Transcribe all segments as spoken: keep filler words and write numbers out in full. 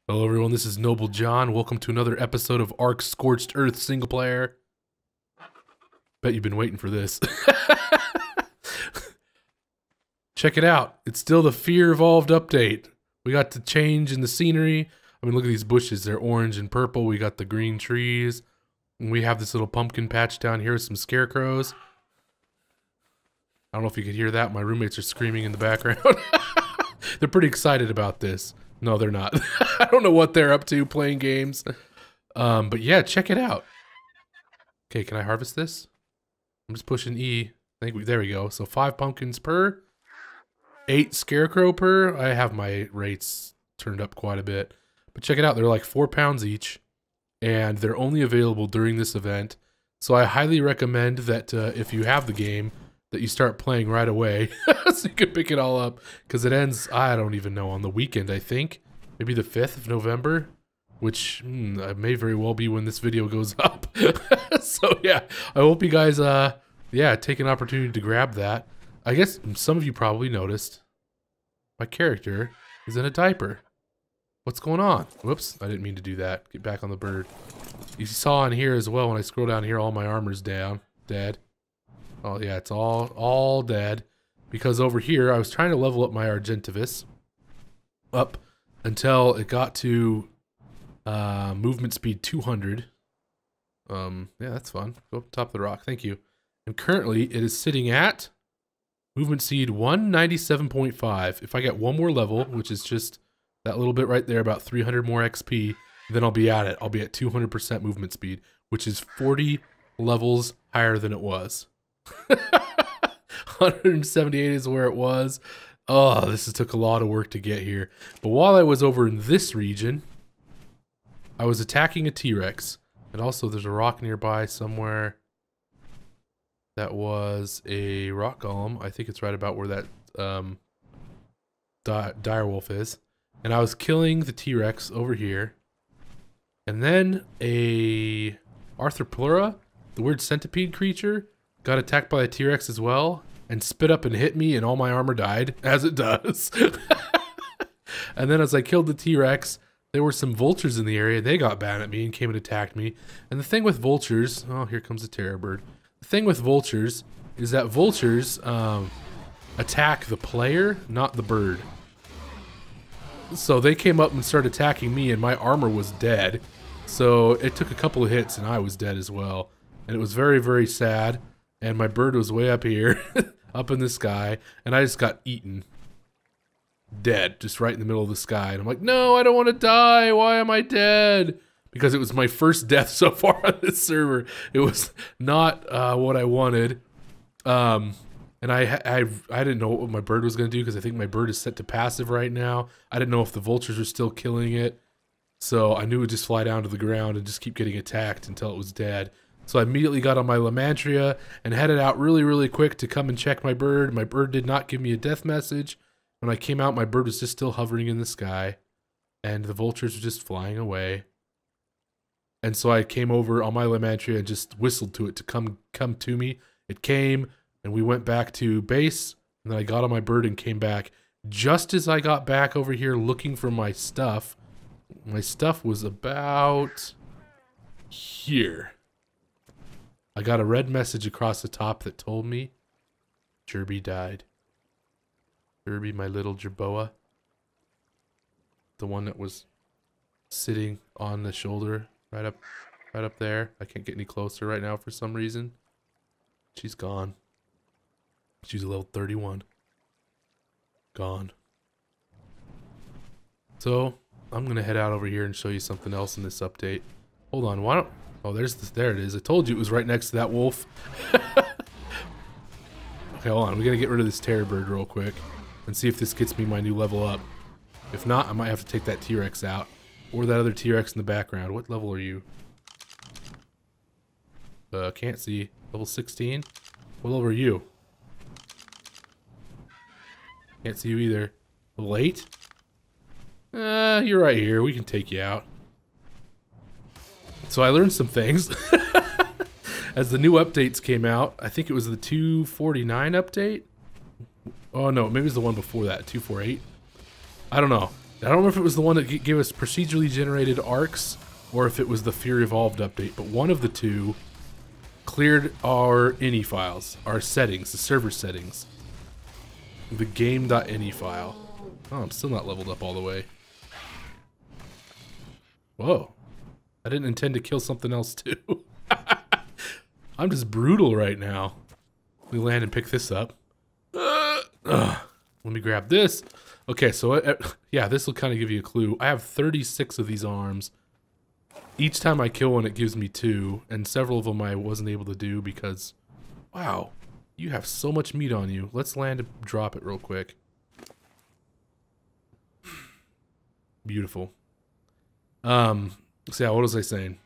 Hello everyone, this is Noble John. Welcome to another episode of ARK Scorched Earth Single Player. Bet you've been waiting for this. Check it out. It's still the Fear Evolved update. We got the change in the scenery. I mean, look at these bushes. They're orange and purple. We got the green trees. And we have this little pumpkin patch down here with some scarecrows. I don't know if you could hear that. My roommates are screaming in the background. They're pretty excited about this. No, they're not. I don't know what they're up to playing games. Um, but yeah, check it out. Okay, can I harvest this? I'm just pushing E. I think we, there we go. So five pumpkins per, eight scarecrow per. I have my rates turned up quite a bit. But check it out. They're like four pounds each. And they're only available during this event. So I highly recommend that uh, if you have the game, that you start playing right away so you can pick it all up, because it ends, I don't even know, on the weekend, I think. Maybe the fifth of November, which hmm, may very well be when this video goes up. So yeah, I hope you guys, uh, yeah, take an opportunity to grab that. I guess some of you probably noticed my character is in a diaper. What's going on? Whoops, I didn't mean to do that. Get back on the bird. You saw in here as well, when I scroll down here, all my armor's down, dead. Oh yeah, it's all all dead, because over here I was trying to level up my Argentivis up until it got to uh, movement speed two hundred. Um, yeah, that's fun. Go up top of the rock, thank you. And currently it is sitting at movement speed one ninety-seven point five. If I get one more level, which is just that little bit right there, about three hundred more X P, then I'll be at it. I'll be at two hundred percent movement speed, which is forty levels higher than it was. one seventy-eight is where it was. Oh, this has took a lot of work to get here. But while I was over in this region, I was attacking a T-Rex. And also there's a rock nearby somewhere that was a rock golem. I think it's right about where that um, di direwolf is. And I was killing the T-Rex over here. And then a Arthropleura, the weird centipede creature, got attacked by a T-Rex as well, and spit up and hit me, and all my armor died, as it does. And then as I killed the T-Rex, there were some vultures in the area. They got bad at me and came and attacked me. And the thing with vultures, oh, here comes a terror bird. The thing with vultures is that vultures um, attack the player, not the bird. So they came up and started attacking me, and my armor was dead. So it took a couple of hits, and I was dead as well. And it was very, very sad. And my bird was way up here, up in the sky, and I just got eaten. Dead, just right in the middle of the sky. And I'm like, no, I don't want to die. Why am I dead? Because it was my first death so far on this server. It was not uh, what I wanted. Um, and I, I, I didn't know what my bird was going to do, because I think my bird is set to passive right now. I didn't know if the vultures were still killing it. So I knew it would just fly down to the ground and just keep getting attacked until it was dead. So I immediately got on my Lamantria and headed out really, really quick to come and check my bird. My bird did not give me a death message. When I came out, my bird was just still hovering in the sky, and the vultures were just flying away. And so I came over on my Lamantria and just whistled to it to come come to me. It came, and we went back to base, and then I got on my bird and came back. Just as I got back over here looking for my stuff, my stuff was about here. I got a red message across the top that told me Jerby died. Jerby, my little jerboa. The one that was sitting on the shoulder right up right up there. I can't get any closer right now for some reason. She's gone. She's a level thirty-one. Gone. So I'm gonna head out over here and show you something else in this update. Hold on, why don't oh, there's this, there it is. I told you it was right next to that wolf. Okay, hold on. We gotta get rid of this terror bird real quick and see if this gets me my new level up. If not, I might have to take that T-Rex out, or that other T-Rex in the background. What level are you? Uh, can't see. Level sixteen? What level are you? Can't see you either. Level eight? Uh, you're right here. We can take you out. So I learned some things as the new updates came out. I think it was the two forty-nine update. Oh no, maybe it was the one before that, two forty-eight. I don't know. I don't remember if it was the one that gave us procedurally generated arcs or if it was the Fear Evolved update, but one of the two cleared our ini files, our settings, the server settings. The game.ini file. Oh, I'm still not leveled up all the way. Whoa. I didn't intend to kill something else too. I'm just brutal right now. We land and pick this up. Uh, uh, let me grab this. Okay, so uh, yeah, this will kind of give you a clue. I have thirty-six of these arms. Each time I kill one, it gives me two, and several of them I wasn't able to do because, wow, you have so much meat on you. Let's land and drop it real quick. Beautiful. Um, so yeah, what was I saying?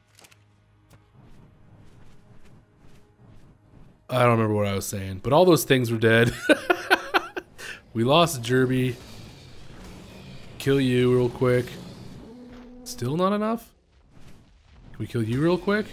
I don't remember what I was saying, but all those things were dead. We lost Jerby. Kill you real quick. Still not enough? Can we kill you real quick?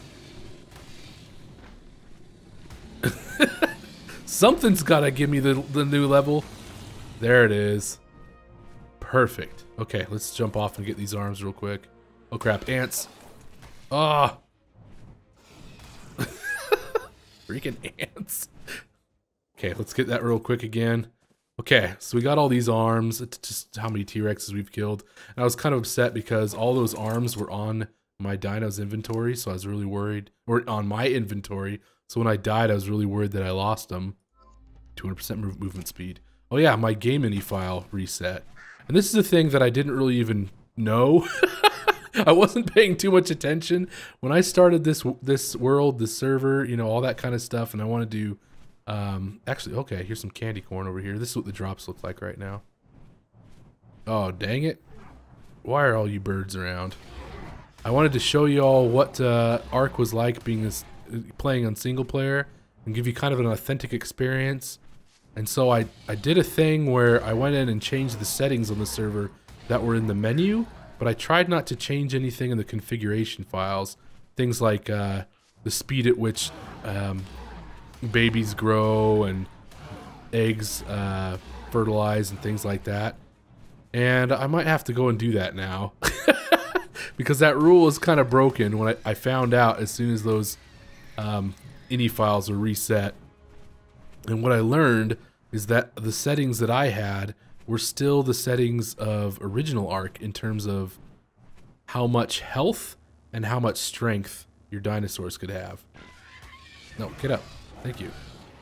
Something's gotta give me the, the new level. There it is. Perfect. Okay, let's jump off and get these arms real quick. Oh crap, ants. Ah. Oh. Freaking ants. Okay, let's get that real quick again. Okay, so we got all these arms. It's just how many T-Rexes we've killed. And I was kind of upset because all those arms were on my dino's inventory, so I was really worried. Or on my inventory. So when I died, I was really worried that I lost them. two hundred percent move movement speed. Oh yeah, my game.ini file reset. And this is a thing that I didn't really even know. I wasn't paying too much attention when I started this this world, this server, you know, all that kind of stuff. And I want to do, um, actually, okay, here's some candy corn over here. This is what the drops look like right now. Oh, dang it. Why are all you birds around? I wanted to show you all what uh, ARK was like being this, playing on single player and give you kind of an authentic experience. And so I, I did a thing where I went in and changed the settings on the server that were in the menu, but I tried not to change anything in the configuration files. Things like uh, the speed at which um, babies grow and eggs uh, fertilize and things like that. And I might have to go and do that now. Because that rule is kind of broken when I, I found out as soon as those um, ini files were reset. And what I learned is that the settings that I had were still the settings of original ARK in terms of how much health and how much strength your dinosaurs could have. No, get up. Thank you.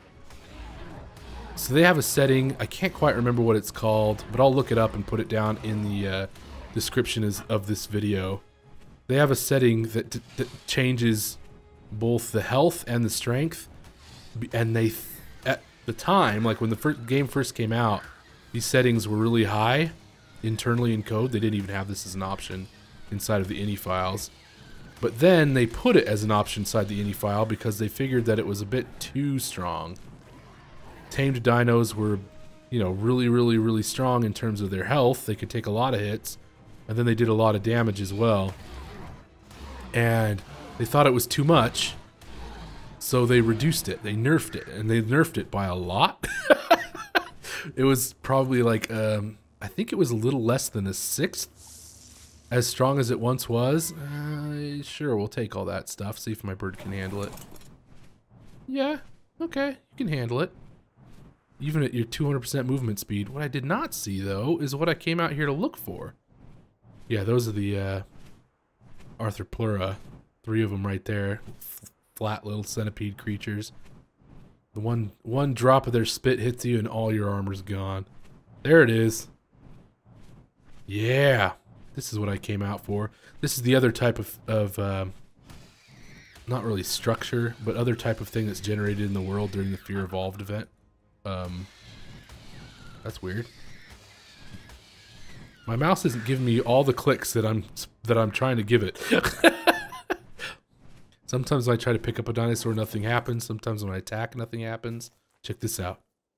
So they have a setting, I can't quite remember what it's called, but I'll look it up and put it down in the uh, description is, of this video. They have a setting that, that changes both the health and the strength, and they, at the time, like when the first game first came out, these settings were really high internally in code. They didn't even have this as an option inside of the ini files. But then they put it as an option inside the ini file because they figured that it was a bit too strong. Tamed dinos were, you know, really, really, really strong in terms of their health. They could take a lot of hits, and then they did a lot of damage as well. And they thought it was too much, so they reduced it. They nerfed it, and they nerfed it by a lot. It was probably like, um, I think it was a little less than a sixth as strong as it once was. Uh, sure, we'll take all that stuff, see if my bird can handle it. Yeah, okay, you can handle it. Even at your two hundred percent movement speed. What I did not see, though, is what I came out here to look for. Yeah, those are the uh, Arthropleura. Three of them right there. F flat little centipede creatures. The one one drop of their spit hits you and all your armor's gone. There it is. Yeah. This is what I came out for. This is the other type of, of um, not really structure, but other type of thing that's generated in the world during the Fear Evolved event. Um, that's weird. My mouse isn't giving me all the clicks that I'm that I'm trying to give it. Sometimes when I try to pick up a dinosaur, nothing happens. Sometimes when I attack, nothing happens. Check this out.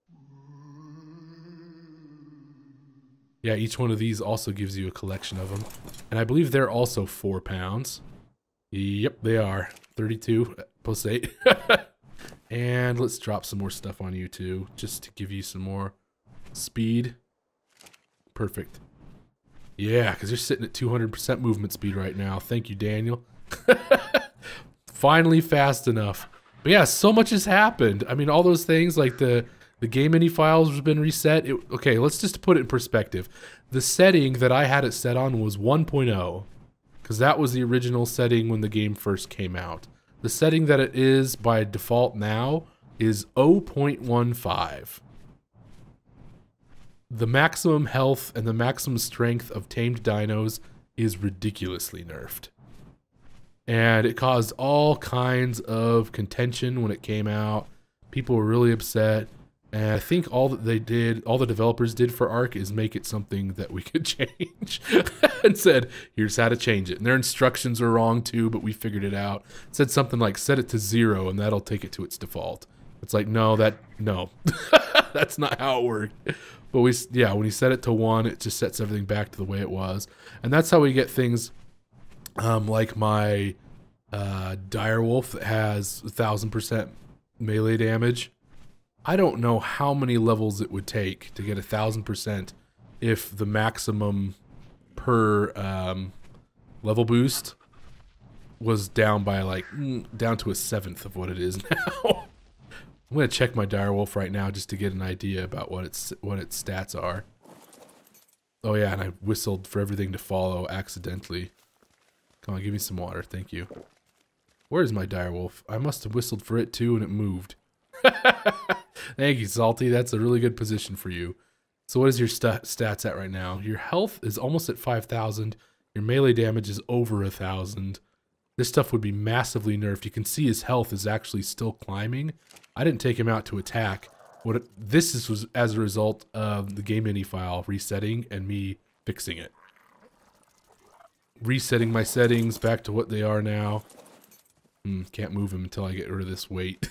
Yeah, each one of these also gives you a collection of them. And I believe they're also four pounds. Yep, they are. thirty-two plus eight. And let's drop some more stuff on you too, just to give you some more speed. Perfect. Yeah, because you're sitting at two hundred percent movement speed right now. Thank you, Daniel. Finally fast enough. But yeah, so much has happened. I mean, all those things like the the Game.ini files have been reset. It, okay, let's just put it in perspective. The setting that I had it set on was one point oh, because that was the original setting when the game first came out. The setting that it is by default now is zero point one five. The maximum health and the maximum strength of tamed dinos is ridiculously nerfed. And it caused all kinds of contention when it came out. People were really upset. And I think all that they did, all the developers did for ARK is make it something that we could change. And said, here's how to change it. And their instructions were wrong too, but we figured it out. It said something like, set it to zero and that'll take it to its default. It's like, no, that, no. That's not how it worked. But we, yeah, when you set it to one, it just sets everything back to the way it was. And that's how we get things um, like my uh, direwolf that has one thousand percent melee damage. I don't know how many levels it would take to get one thousand percent if the maximum per um, level boost was down by like, mm, down to a seventh of what it is now. I'm gonna check my direwolf right now just to get an idea about what its what its stats are. Oh yeah, and I whistled for everything to follow accidentally. Come on, give me some water, thank you. Where's my direwolf? I must have whistled for it too and it moved. Thank you, Salty. That's a really good position for you. So what is your st stats at right now? Your health is almost at five thousand. Your melee damage is over one thousand. This stuff would be massively nerfed. You can see his health is actually still climbing. I didn't take him out to attack. What it, this is, was as a result of the Game.ini file resetting and me fixing it. Resetting my settings back to what they are now. Hmm, can't move him until I get rid of this weight.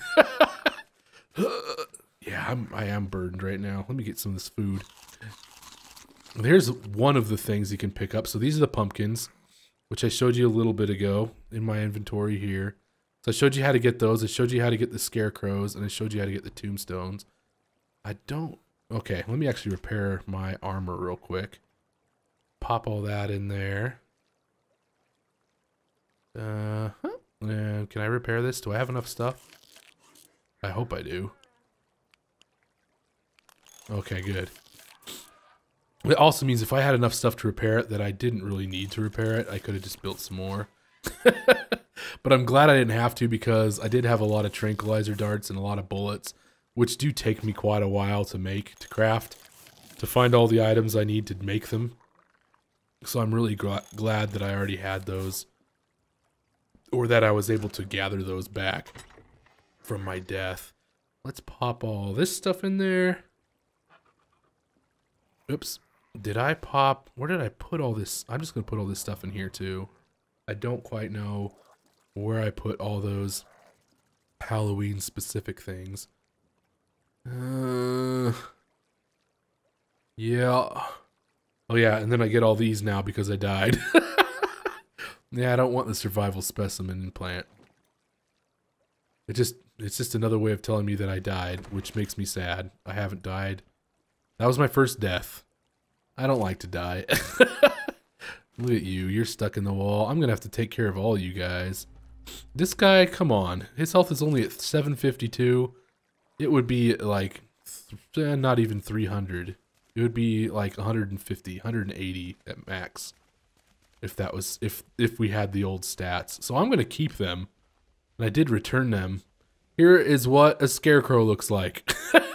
Yeah, I'm, I am burdened right now. Let me get some of this food. Here's one of the things you can pick up. So these are the pumpkins, which I showed you a little bit ago in my inventory here. So I showed you how to get those. I showed you how to get the scarecrows, and I showed you how to get the tombstones. I don't... Okay, let me actually repair my armor real quick. Pop all that in there. Uh, huh. And can I repair this? Do I have enough stuff? I hope I do. Okay, good. It also means if I had enough stuff to repair it that I didn't really need to repair it, I could have just built some more. But I'm glad I didn't have to because I did have a lot of tranquilizer darts and a lot of bullets, which do take me quite a while to make, to craft, to find all the items I need to make them. So I'm really glad that I already had those, or that I was able to gather those back from my death. Let's pop all this stuff in there. Oops. Did I pop... Where did I put all this? I'm just going to put all this stuff in here too. I don't quite know where I put all those Halloween specific things. Uh, yeah. Oh yeah, and then I get all these now because I died. Yeah, I don't want the survival specimen plant. It just... It's just another way of telling me that I died, which makes me sad. I haven't died. That was my first death. I don't like to die. Look at you. You're stuck in the wall. I'm going to have to take care of all you guys. This guy, come on. His health is only at seven fifty-two. It would be like, eh, not even three hundred. It would be like one hundred fifty, one hundred eighty at max. If that was, if, if we had the old stats. So I'm going to keep them. And I did return them. Here is what a scarecrow looks like.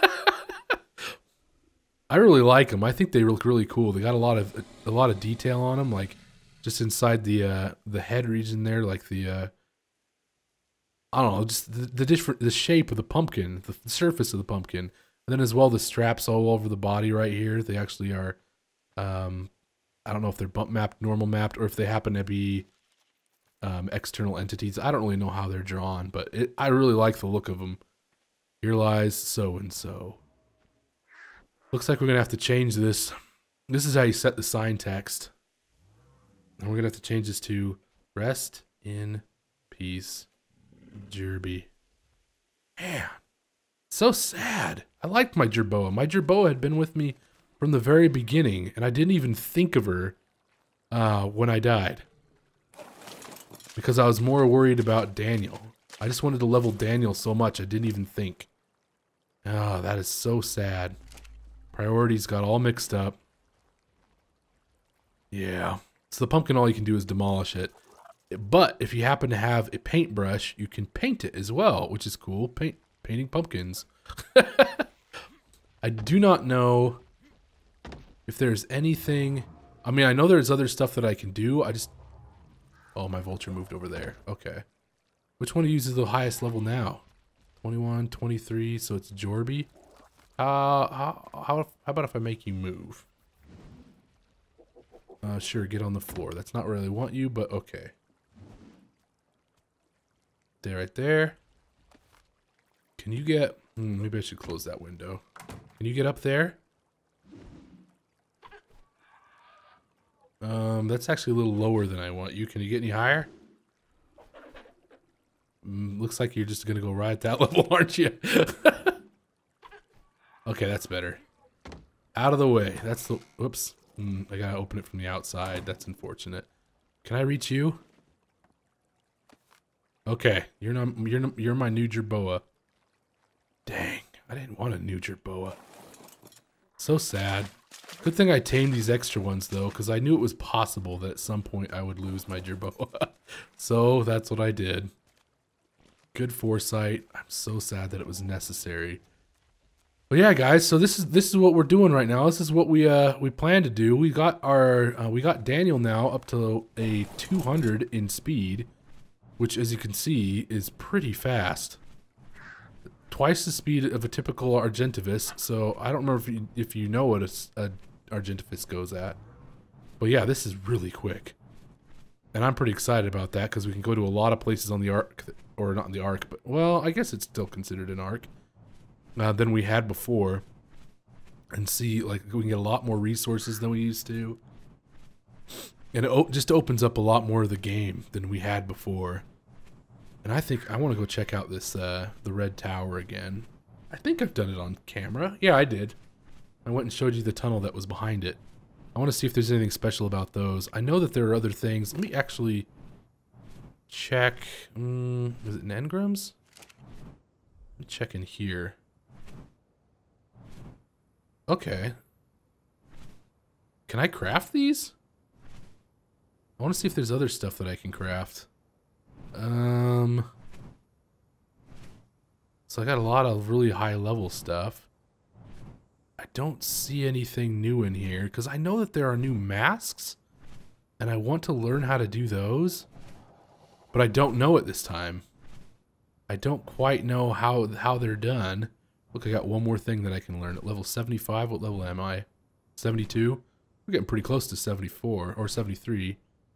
I really like them. I think they look really cool. They got a lot of a lot of detail on them, like just inside the uh, the head region there, like the uh, I don't know, just the, the different the shape of the pumpkin, the, the surface of the pumpkin, and then as well the straps all over the body right here. They actually are. Um, I don't know if they're bump mapped, normal mapped, or if they happen to be um, external entities. I don't really know how they're drawn, but it, I really like the look of them. Here lies so and so. Looks like we're going to have to change this. This is how you set the sign text. And we're going to have to change this to rest in peace, Jerby. Man, so sad. I liked my Jerboa. My Jerboa had been with me from the very beginning, and I didn't even think of her uh, when I died. Because I was more worried about Daniel. I just wanted to level Daniel so much I didn't even think. Oh, that is so sad. Priorities got all mixed up. Yeah. So the pumpkin, all you can do is demolish it. But if you happen to have a paintbrush, you can paint it as well, which is cool. Paint painting pumpkins. I do not know if there's anything. I mean, I know there's other stuff that I can do. I just. Oh, my vulture moved over there. Okay. Which one uses the highest level now? twenty-one, twenty-three. So it's Jorby. Uh, how, how, how about if I make you move? Uh, sure, get on the floor. That's not where I really want you, but okay. There, right there. Can you get... Hmm, maybe I should close that window. Can you get up there? Um, that's actually a little lower than I want you. Can you get any higher? Mm, looks like you're just gonna go right at that level, aren't you? Okay, that's better. Out of the way. That's the... Whoops. Mm, I gotta open it from the outside. That's unfortunate. Can I reach you? Okay, you're not. You're not, you're my new jerboa. Dang, I didn't want a new jerboa. So sad. Good thing I tamed these extra ones though, because I knew it was possible that at some point I would lose my jerboa. So that's what I did. Good foresight. I'm so sad that it was necessary. But yeah, guys. So this is this is what we're doing right now. This is what we uh we plan to do. We got our uh, we got Daniel now up to a two hundred in speed, which, as you can see, is pretty fast. Twice the speed of a typical Argentavis. So I don't remember if you, if you know what a, a Argentavis goes at. But yeah, this is really quick. And I'm pretty excited about that because we can go to a lot of places on the ARK, or not on the ARK, but, well, I guess it's still considered an ARK, uh, than we had before. And see, like, we can get a lot more resources than we used to. And it o just opens up a lot more of the game than we had before. And I think I want to go check out this, uh, the red tower again. I think I've done it on camera. Yeah, I did. I went and showed you the tunnel that was behind it. I want to see if there's anything special about those. I know that there are other things. Let me actually check. Um, is it in engrams? Let me check in here. Okay. Can I craft these? I want to see if there's other stuff that I can craft. Um, so I got a lot of really high level stuff. I don't see anything new in here because I know that there are new masks and I want to learn how to do those, but I don't know it this time. I don't quite know how, how they're done. Look, I got one more thing that I can learn at level seventy-five. What level am I? seventy-two? We're getting pretty close to seventy-four or seventy-three.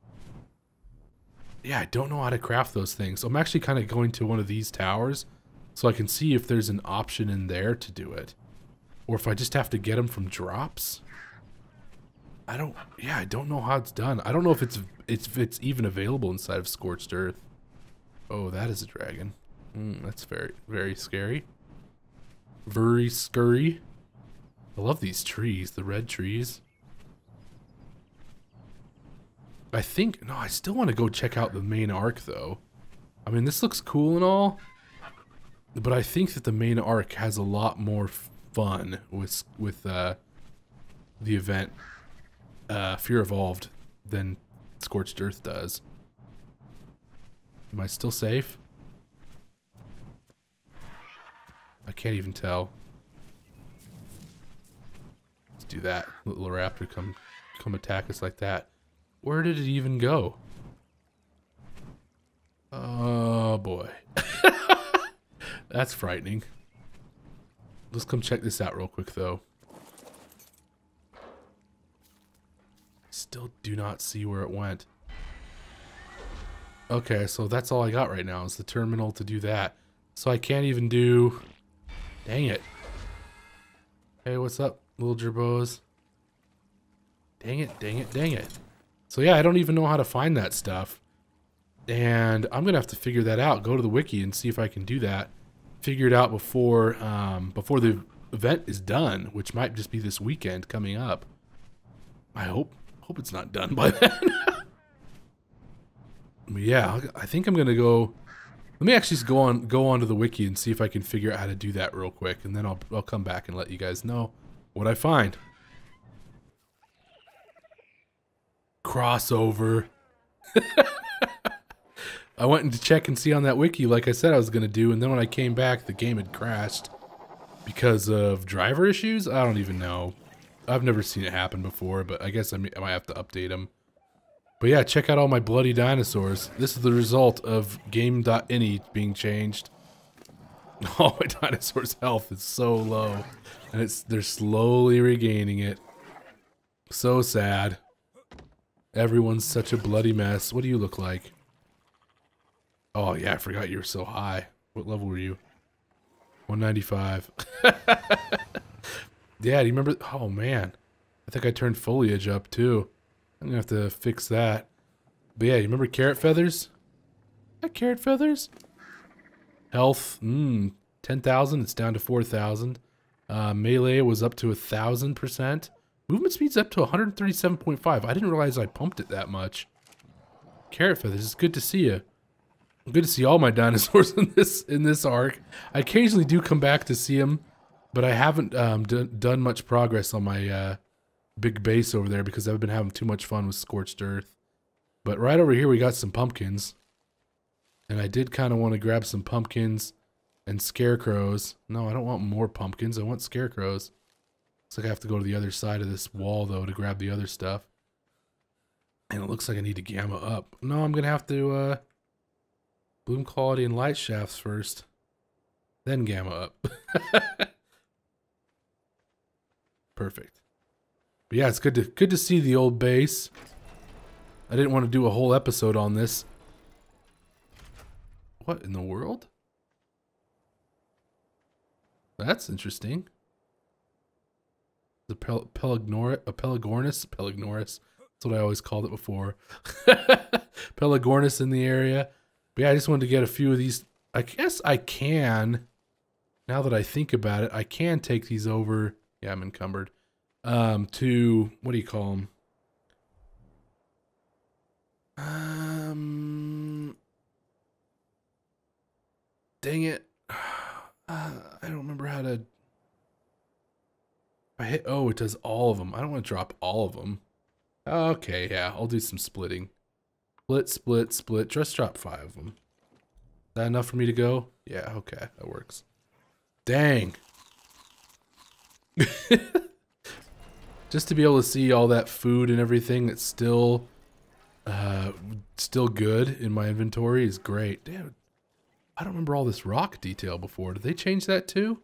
Yeah, I don't know how to craft those things. So I'm actually kind of going to one of these towers so I can see if there's an option in there to do it. Or if I just have to get them from drops. I don't, yeah, I don't know how it's done. I don't know if it's, it's, if it's even available inside of Scorched Earth. Oh, that is a dragon. Mm, that's very, very scary. Very scurry. I love these trees, the red trees. I think, no, I still want to go check out the main ARK though. I mean, this looks cool and all, but I think that the main ARK has a lot more fun with with uh, the event uh, Fear Evolved than Scorched Earth does. Am I still safe? I can't even tell. Let's do that. Little raptor come come attack us like that. Where did it even go? Oh boy. That's frightening. Let's come check this out real quick though. Still do not see where it went. Okay, so that's all I got right now is the terminal to do that. So I can't even do... Dang it. Hey, what's up, little gerbos? Dang it, dang it, dang it. So yeah, I don't even know how to find that stuff. And I'm gonna have to figure that out. Go to the wiki and see if I can do that. Figure it out before um, before the event is done, which might just be this weekend coming up. I hope Hope it's not done by then. But yeah, I think I'm gonna go. Let me actually go on go onto the wiki and see if I can figure out how to do that real quick, and then I'll I'll come back and let you guys know what I find. Crossover. I went in to check and see on that wiki, like I said I was gonna do, and then when I came back, the game had crashed because of driver issues. I don't even know. I've never seen it happen before, but I guess I, may, I might have to update them. But yeah, check out all my bloody dinosaurs. This is the result of game dot ini being changed. All my dinosaurs' health is so low, and it's they're slowly regaining it. So sad. Everyone's such a bloody mess. What do you look like? Oh yeah, I forgot you were so high. What level were you? one ninety-five. Yeah, do you remember? Oh man, I think I turned foliage up too. I'm gonna have to fix that. But yeah, you remember carrot feathers? Yeah, carrot feathers. Health, mmm, ten thousand. It's down to four thousand. Uh, melee was up to a thousand percent. Movement speed's up to one hundred thirty-seven point five. I didn't realize I pumped it that much. Carrot feathers, it's good to see you. Good to see all my dinosaurs in this in this arc. I occasionally do come back to see them, but I haven't um, done much progress on my uh, big base over there because I've been having too much fun with Scorched Earth. But right over here we got some pumpkins. And I did kind of want to grab some pumpkins and scarecrows. No, I don't want more pumpkins. I want scarecrows. Looks like I have to go to the other side of this wall, though, to grab the other stuff. And it looks like I need to gamma up. No, I'm going to have to uh, bloom quality and light shafts first. Then gamma up. Perfect. But yeah, it's good to good to see the old base. I didn't want to do a whole episode on this. What in the world? That's interesting. The pel Pelagornis, a Pelagornis, Pelagornis. That's what I always called it before. Pelagornis in the area. But yeah, I just wanted to get a few of these. I guess I can. Now that I think about it, I can take these over. Yeah, I'm encumbered. Um, to what do you call them? Um, dang it. Uh, I don't remember how to. I hit. Oh, it does all of them. I don't want to drop all of them. Okay, yeah, I'll do some splitting. Split, split, split. Just drop five of them. Is that enough for me to go? Yeah, okay, that works. Dang. Just to be able to see all that food and everything that's still uh, still good in my inventory is great. Dude, I don't remember all this rock detail before. Did they change that too?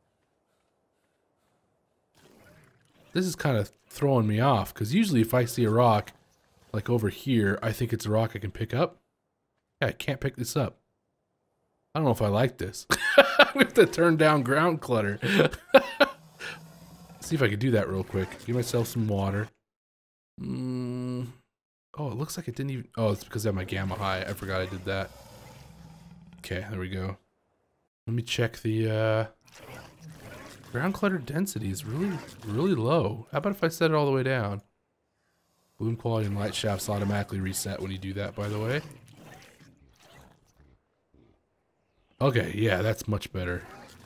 This is kind of throwing me off, because usually if I see a rock, like over here, I think it's a rock I can pick up. Yeah, I can't pick this up. I don't know if I like this. We have to turn down ground clutter. See if I can do that real quick. Give myself some water. Mm. Oh, it looks like it didn't even... Oh, it's because I have my gamma high. I forgot I did that. Okay, there we go. Let me check the... Uh... Ground clutter density is really, really low. How about if I set it all the way down? Bloom quality and light shafts automatically reset when you do that, by the way. Okay, yeah, that's much better.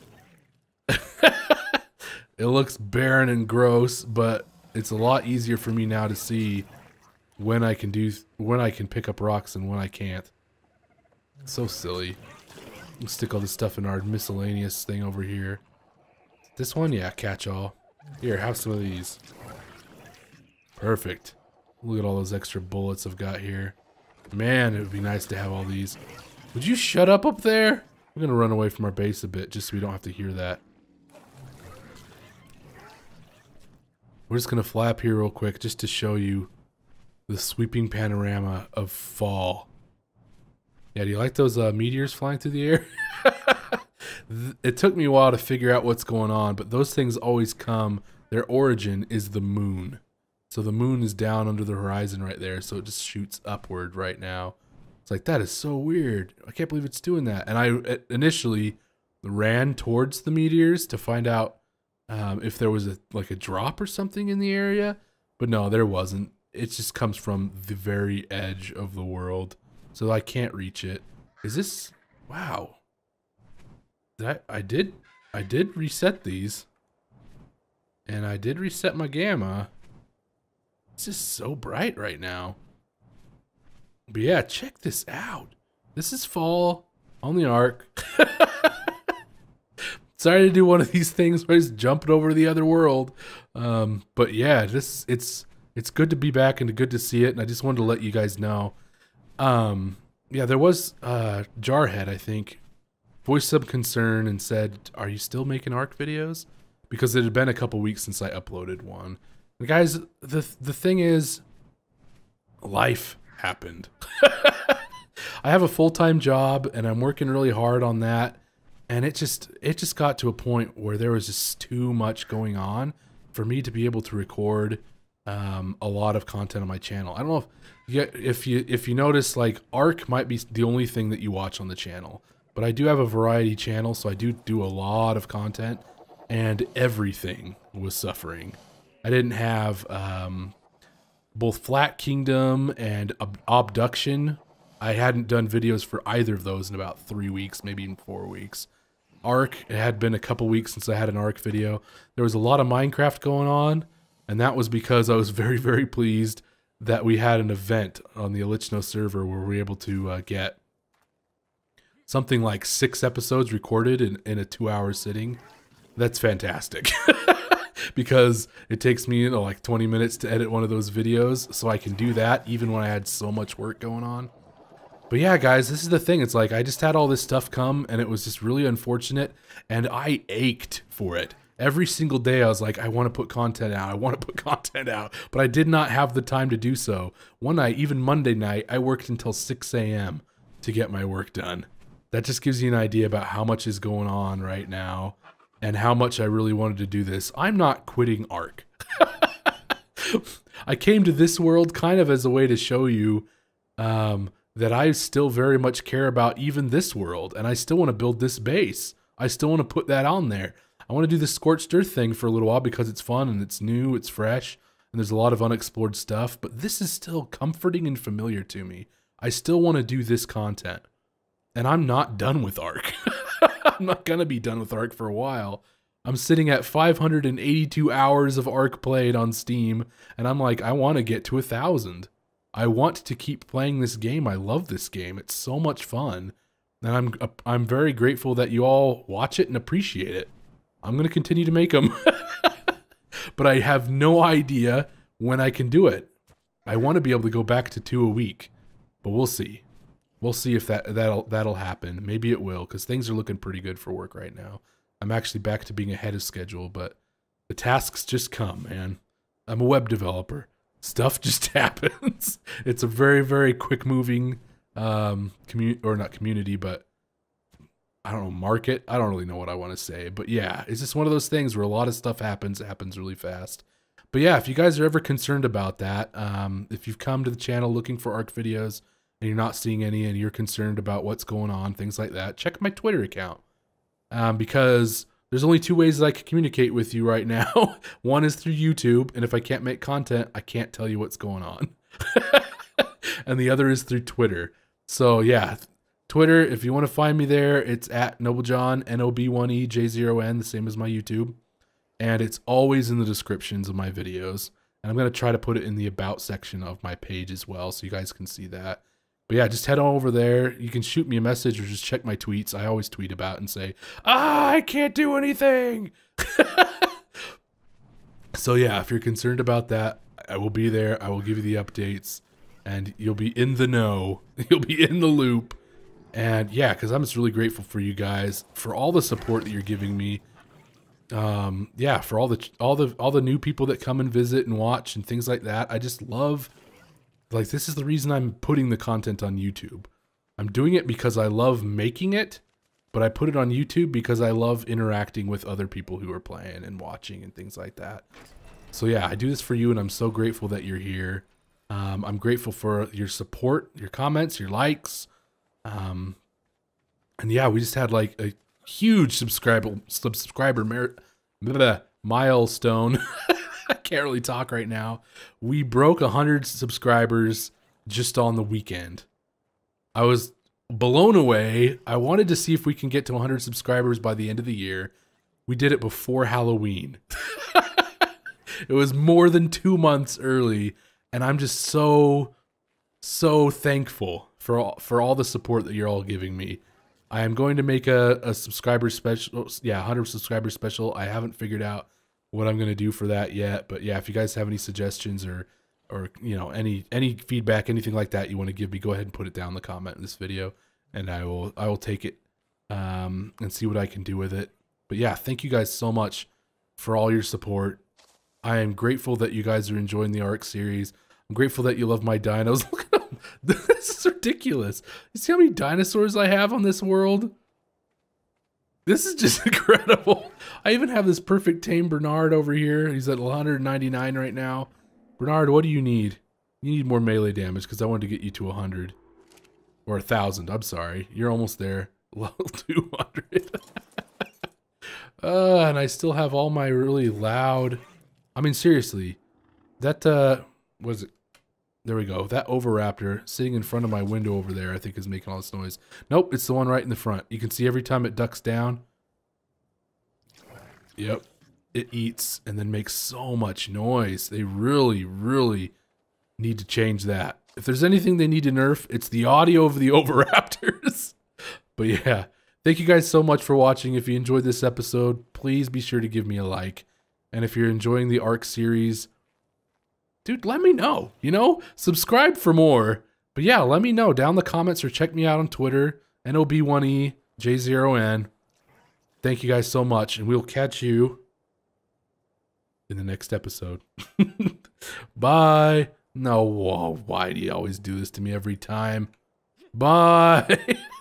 It looks barren and gross, but it's a lot easier for me now to see when I can do when I can pick up rocks and when I can't. It's so silly. We'll stick all this stuff in our miscellaneous thing over here. This one, yeah, catch all. Here, have some of these. Perfect. Look at all those extra bullets I've got here. Man, it would be nice to have all these. Would you shut up up there? We're gonna run away from our base a bit just so we don't have to hear that. We're just gonna fly up here real quick just to show you the sweeping panorama of fall. Yeah, do you like those uh, meteors flying through the air? It took me a while to figure out what's going on, but those things always come. Their origin is the moon. So the moon is down under the horizon right there, so it just shoots upward right now. It's like, that is so weird. I can't believe it's doing that. And I initially ran towards the meteors to find out um, if there was a like a drop or something in the area, but no, there wasn't. it just comes from the very edge of the world, so I can't reach it. Is this, wow. That I did, I did reset these. And I did reset my gamma. It's just so bright right now. But yeah, check this out. This is fall on the Ark. Sorry to do one of these things where I just jumping over to the other world. Um, but yeah, this it's it's good to be back and good to see it. And I just wanted to let you guys know. Um, yeah, there was uh, Jarhead, I think, voiced some concern and said, "Are you still making Ark videos?" Because it had been a couple weeks since I uploaded one. And guys, the the thing is, life happened. I have a full-time job and I'm working really hard on that. And it just it just got to a point where there was just too much going on for me to be able to record um, a lot of content on my channel. I don't know if you, if you if you notice, like, Ark might be the only thing that you watch on the channel, but I do have a variety channel, so I do do a lot of content, and everything was suffering. I didn't have um, both Flat Kingdom and Ab Abduction. I hadn't done videos for either of those in about three weeks, maybe even four weeks. Ark, it had been a couple weeks since I had an Ark video. There was a lot of Minecraft going on, and that was because I was very, very pleased that we had an event on the Alichno server where we were able to uh, get something like six episodes recorded in, in a two-hour sitting. That's fantastic. Because it takes me, you know, like twenty minutes to edit one of those videos, so I can do that even when I had so much work going on. But yeah, guys, this is the thing. It's like I just had all this stuff come, and it was just really unfortunate, and I ached for it. Every single day I was like, I want to put content out. I want to put content out. But I did not have the time to do so. One night, even Monday night, I worked until six A M to get my work done. That just gives you an idea about how much is going on right now and how much I really wanted to do this. I'm not quitting Ark. I came to this world kind of as a way to show you um, that I still very much care about even this world, and I still want to build this base. I still want to put that on there. I want to do the Scorched Earth thing for a little while because it's fun and it's new, it's fresh, and there's a lot of unexplored stuff, but this is still comforting and familiar to me. I still want to do this content, and I'm not done with Ark. I'm not going to be done with Ark for a while. I'm sitting at five hundred eighty-two hours of Ark played on Steam, and I'm like, I want to get to a thousand. I want to keep playing this game. I love this game. It's so much fun. And I'm I'm very grateful that you all watch it and appreciate it. I'm going to continue to make them. But I have no idea when I can do it. I want to be able to go back to two a week. But we'll see. We'll see if that, that'll, that'll happen. Maybe it will, because things are looking pretty good for work right now. I'm actually back to being ahead of schedule, but the tasks just come, man. I'm a web developer. Stuff just happens. It's a very, very quick moving um, community, or not community, but I don't know, market. I don't really know what I want to say, but yeah, it's just one of those things where a lot of stuff happens. It happens really fast. But yeah, if you guys are ever concerned about that, um, if you've come to the channel looking for Ark videos and you're not seeing any and you're concerned about what's going on, things like that, check my Twitter account. Um, because there's only two ways that I can communicate with you right now. One is through YouTube, and if I can't make content, I can't tell you what's going on. And the other is through Twitter. So yeah, Twitter, if you want to find me there, it's at Noblejohn, N O B one E J zero N, the same as my YouTube. And it's always in the descriptions of my videos. And I'm going to try to put it in the About section of my page as well, so you guys can see that. But yeah, just head on over there. You can shoot me a message or just check my tweets. I always tweet about and say, ah, I can't do anything. So yeah, if you're concerned about that, I will be there. I will give you the updates and you'll be in the know. You'll be in the loop. And yeah, because I'm just really grateful for you guys, for all the support that you're giving me. Um, yeah, for all the all the all the new people that come and visit and watch and things like that. I just love, like, this is the reason I'm putting the content on YouTube. I'm doing it because I love making it, but I put it on YouTube because I love interacting with other people who are playing and watching and things like that. So yeah, I do this for you, and I'm so grateful that you're here. Um, I'm grateful for your support, your comments, your likes. Um, and yeah, we just had like a huge subscriber subscriber merit, blah, milestone. I can't really talk right now. We broke one hundred subscribers just on the weekend. I was blown away. I wanted to see if we can get to one hundred subscribers by the end of the year. We did it before Halloween. It was more than two months early, and I'm just so, so thankful for all, for all the support that you're all giving me. I am going to make a, a subscriber special, yeah, one hundred subscriber special. I haven't figured out what I'm going to do for that yet, but yeah, if you guys have any suggestions or, or you know, any any feedback, anything like that you want to give me, go ahead and put it down in the comment in this video, and I will I will take it um, and see what I can do with it. But yeah, thank you guys so much for all your support. I am grateful that you guys are enjoying the ARK series. I'm grateful that you love my dinos. Look at them. This is ridiculous. You see how many dinosaurs I have on this world? This is just incredible. I even have this perfect tame Bernard over here. He's at one hundred ninety-nine right now. Bernard, what do you need? You need more melee damage because I wanted to get you to one hundred. Or one thousand. I'm sorry. You're almost there. Level two hundred. uh, and I still have all my really loud... I mean, seriously, that, uh, what is it? There we go. That Oviraptor sitting in front of my window over there, I think is making all this noise. Nope, it's the one right in the front. You can see every time it ducks down. Yep. It eats and then makes so much noise. They really, really need to change that. If there's anything they need to nerf, it's the audio of the Oviraptors. But yeah, thank you guys so much for watching. If you enjoyed this episode, please be sure to give me a like. And if you're enjoying the ARK series, dude, let me know, you know, subscribe for more. But yeah, let me know down in the comments or check me out on Twitter, N O B one E J zero N. Thank you guys so much, and we'll catch you in the next episode. Bye. No, whoa, why do you always do this to me every time? Bye.